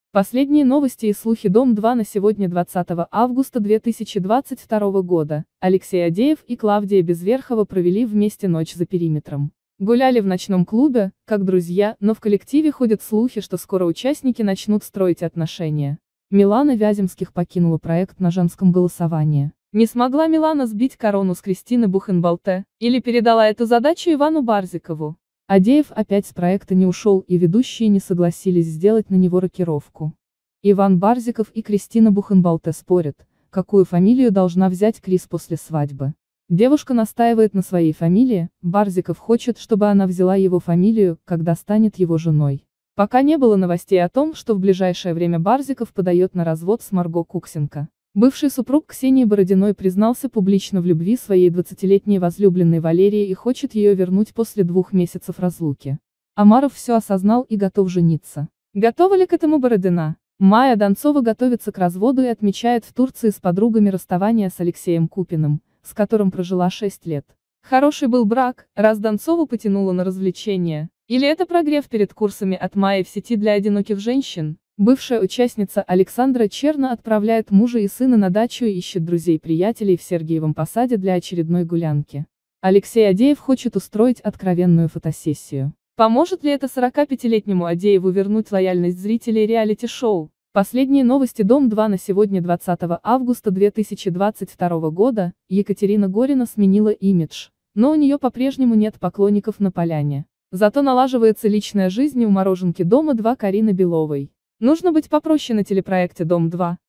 Последние новости и слухи Дом-2 на сегодня 20 августа 2022 года. Алексей Адеев и Клавдия Безверхова провели вместе ночь за периметром. Гуляли в ночном клубе, как друзья, но в коллективе ходят слухи, что скоро участники начнут строить отношения. Милана Вяземских покинула проект на женском голосовании. Не смогла Милана сбить корону с Кристины Бухенвальте, или передала эту задачу Ивану Барзикову? Адеев опять с проекта не ушел, и ведущие не согласились сделать на него рокировку. Иван Барзиков и Кристина Бухенвальте спорят, какую фамилию должна взять Крис после свадьбы. Девушка настаивает на своей фамилии, Барзиков хочет, чтобы она взяла его фамилию, когда станет его женой. Пока не было новостей о том, что в ближайшее время Барзиков подает на развод с Марго Куксенко. Бывший супруг Ксении Бородиной признался публично в любви своей 20-летней возлюбленной Валерии и хочет ее вернуть после 2 месяцев разлуки. Омаров все осознал и готов жениться. Готова ли к этому Бородина? Майя Донцова готовится к разводу и отмечает в Турции с подругами расставание с Алексеем Купиным, с которым прожила 6 лет. Хороший был брак, раз Донцову потянуло на развлечения. Или это прогрев перед курсами от Майи в сети для одиноких женщин? Бывшая участница Александра Черна отправляет мужа и сына на дачу и ищет друзей-приятелей в Сергиевом Посаде для очередной гулянки. Алексей Адеев хочет устроить откровенную фотосессию. Поможет ли это 45-летнему Адееву вернуть лояльность зрителей реалити-шоу? Последние новости Дом-2 на сегодня 20 августа 2022 года. Екатерина Горина сменила имидж, но у нее по-прежнему нет поклонников на поляне. Зато налаживается личная жизнь у мороженки Дома-2 Карины Беловой. Нужно быть попроще на телепроекте «Дом-2».